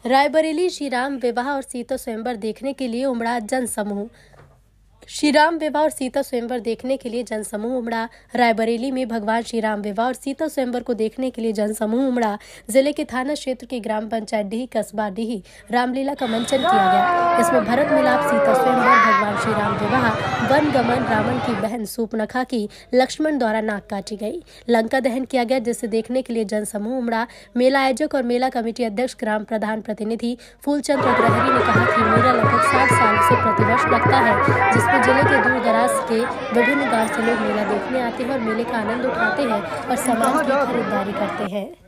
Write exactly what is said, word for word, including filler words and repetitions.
रायबरेली श्री राम विवाह और सीता स्वयंवर देखने के लिए उमड़ा जनसमूह। श्री राम विवाह और सीता स्वयंवर देखने के लिए जनसमूह उमड़ा। रायबरेली में भगवान श्री राम विवाह और सीता स्वयंवर को देखने के लिए जनसमूह उमड़ा। जिले के थाना क्षेत्र की ग्राम पंचायत डीही कस्बा डीही रामलीला का मंचन किया गया। इसमें भरत मिलाप, सीता स्वयंवर, भगवान श्री राम विवाह, वन गमन, रावण की बहन सूर्पनखा की लक्ष्मण द्वारा नाक काटी गई, लंका दहन किया गया, जिसे देखने के लिए जनसमूह उमड़ा। मेला आयोजक और मेला कमेटी अध्यक्ष ग्राम प्रधान प्रतिनिधि फूलचंद अग्रहरी ने कहा कि मेला लगभग साठ साल से प्रतिवर्ष लगता है, जिसमें जिले के दूर दराज के विभिन्न गांव से लोग मेला देखने आते हैं और मेले का आनंद उठाते हैं और सामान की खरीदारी करते हैं।